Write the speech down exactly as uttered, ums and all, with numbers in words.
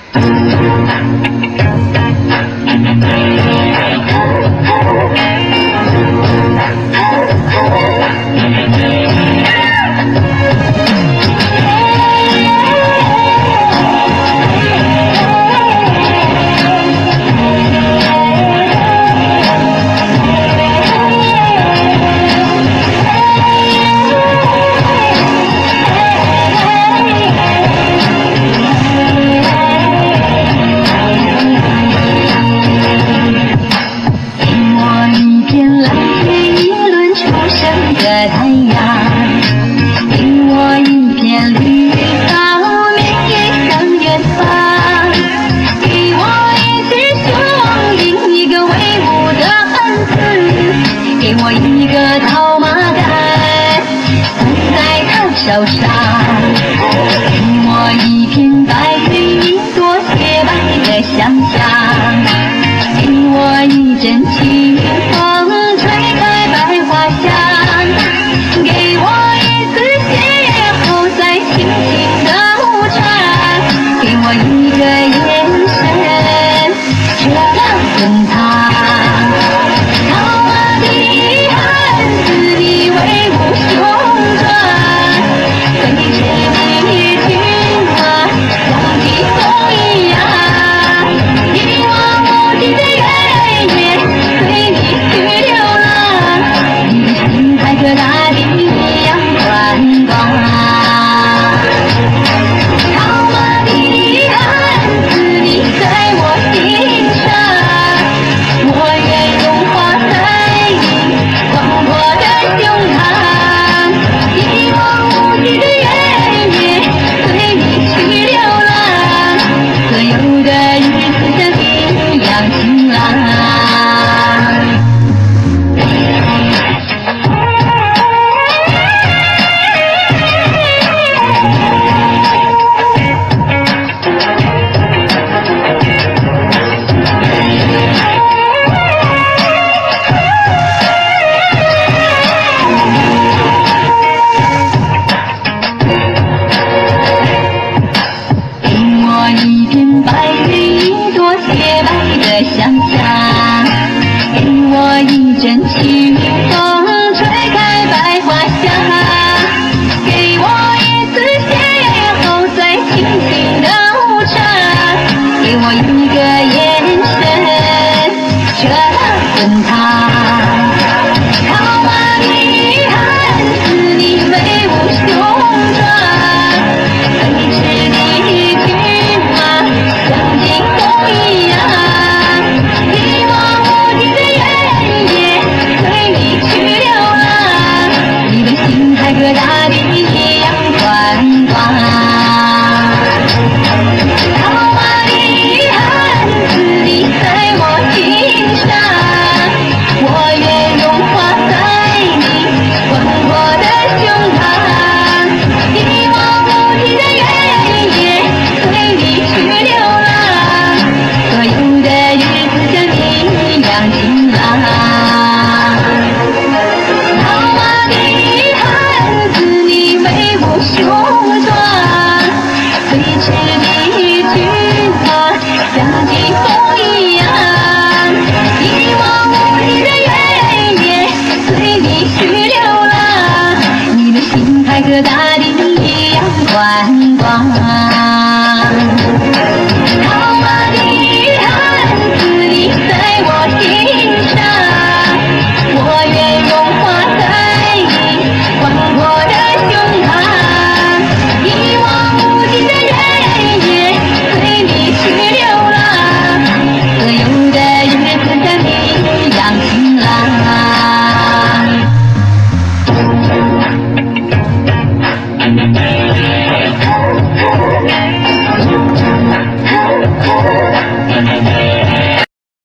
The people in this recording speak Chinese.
手上，给我一片白云朵洁白的想象，给我一阵清风吹开百花香，给我一次邂逅在轻轻的无常，给我一个眼神遮挡滚烫。套马的汉子，你威武雄壮。飞驰的骏马像疾风一样，一望无际的原野随你去流浪，你的心还和大地一样宽广。套马的汉子，你在我心上，我愿融化在你广阔的胸膛，一望无际的原野随你去流浪，所有的日子像一样晴朗。一片白云朵洁白的想象，给我一阵清风吹开百花香，给我一次邂逅在轻轻的无常，给我一个眼神遮挡滚烫。套马的汉子，你威武雄壮，飞驰的骏马像疾风一样，一望无际的原野随你去流浪，你的心还和大地一样宽广。套马的汉子，你在我心上，我愿融化在你广阔的胸膛，一望无际的原野随你去流浪，所有的日子像你一样晴朗。套马的汉子，你威武雄壮，飞驰的骏马像疾风一样，一望无际的原野随你去流浪，你的心还和大地一样宽广。